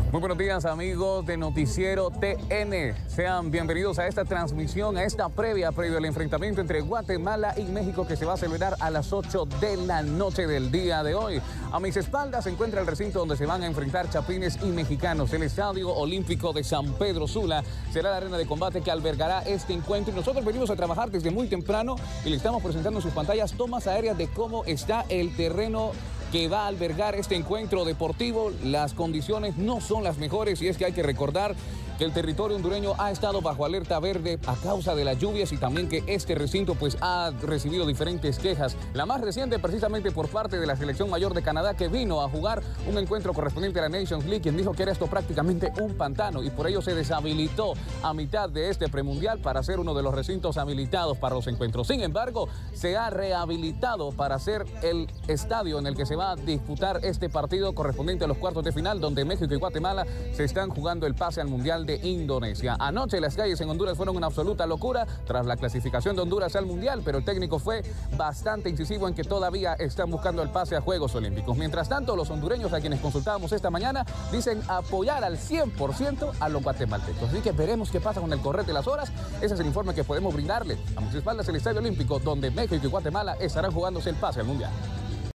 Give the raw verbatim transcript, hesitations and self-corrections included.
Muy buenos días, amigos de Noticiero T N. Sean bienvenidos a esta transmisión, a esta previa, previo al enfrentamiento entre Guatemala y México que se va a celebrar a las ocho de la noche del día de hoy. A mis espaldas se encuentra el recinto donde se van a enfrentar chapines y mexicanos. El Estadio Olímpico de San Pedro Sula será la arena de combate que albergará este encuentro. Y nosotros venimos a trabajar desde muy temprano y le estamos presentando en sus pantallas tomas aéreas de cómo está el terreno que va a albergar este encuentro deportivo. Las condiciones no son las mejores y es que hay que recordar que el territorio hondureño ha estado bajo alerta verde a causa de las lluvias y también que este recinto pues ha recibido diferentes quejas. La más reciente precisamente por parte de la selección mayor de Canadá, que vino a jugar un encuentro correspondiente a la Nations League, quien dijo que era esto prácticamente un pantano y por ello se deshabilitó a mitad de este premundial para ser uno de los recintos habilitados para los encuentros. Sin embargo, se ha rehabilitado para ser el estadio en el que se va a disputar este partido correspondiente a los cuartos de final, donde México y Guatemala se están jugando el pase al Mundial de Indonesia. Anoche las calles en Honduras fueron una absoluta locura tras la clasificación de Honduras al Mundial, pero el técnico fue bastante incisivo en que todavía están buscando el pase a Juegos Olímpicos. Mientras tanto, los hondureños a quienes consultábamos esta mañana dicen apoyar al cien por ciento a los guatemaltecos. Así que veremos qué pasa con el correr de las horas. Ese es el informe que podemos brindarle. A mis espaldas el Estadio Olímpico, donde México y Guatemala estarán jugándose el pase al Mundial.